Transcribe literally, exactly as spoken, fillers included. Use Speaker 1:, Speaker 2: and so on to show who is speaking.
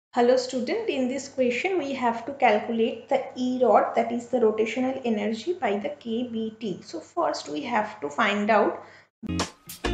Speaker 1: Hello student, in this question we have to calculate the E rod, that is the rotational energy, by the kBT. So first we have to find out